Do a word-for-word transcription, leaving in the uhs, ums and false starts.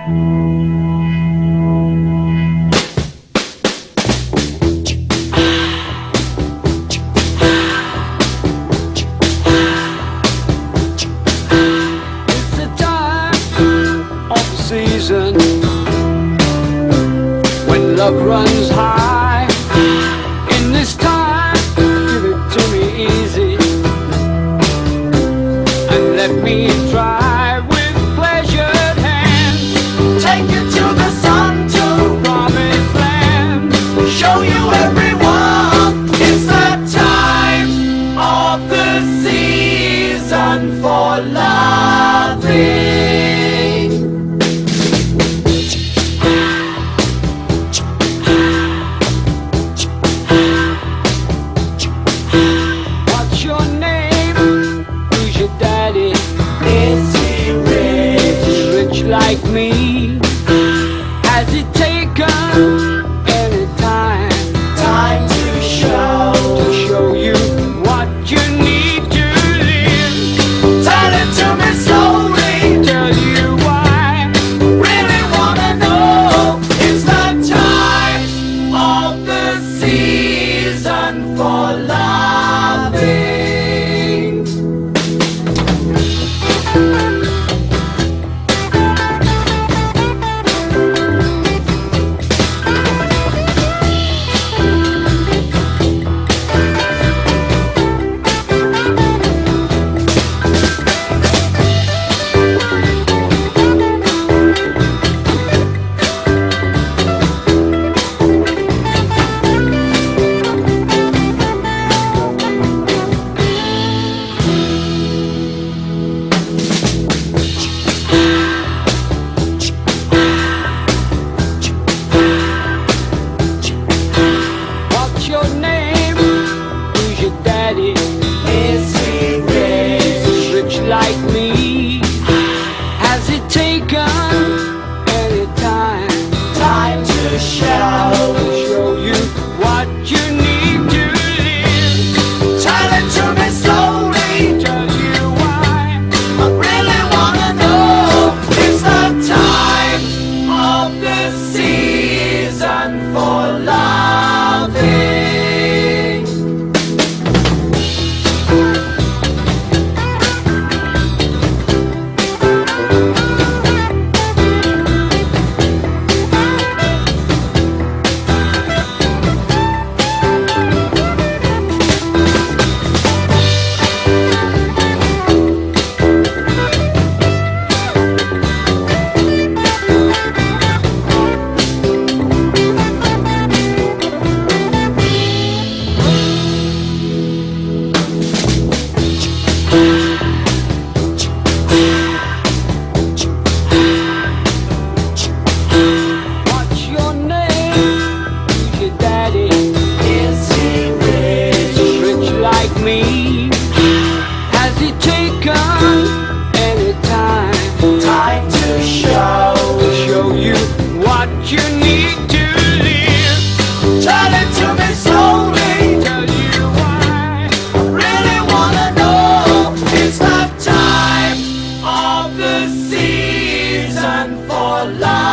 Season when love runs high. In this time, give it to me easy and let me try with pleasured hands. Take you to the sun, to The promised land. show you everyone. It's the time of the season for loving. What's your name? Who's your daddy? Is he rich? Rich like me? Has he taken any time Time to show. to show you what you need to live? Tell it to me slowly. Tell you why. Really wanna know. It's the time of the season for loving. What's your name? Who's your daddy? Is he rich? Rich like me? Has he taken any time Time to show. to show you what you need to live? Tell it to me slowly. Tell you why. I really wanna know. It's the time of the season for loving. What's your name? Who's your daddy? Is he rich? Rich like me? Has he taken any time Time to show. to show you what you need to live? Tell it to me slowly. Tell you why. Really wanna know. It's the time of the season for love.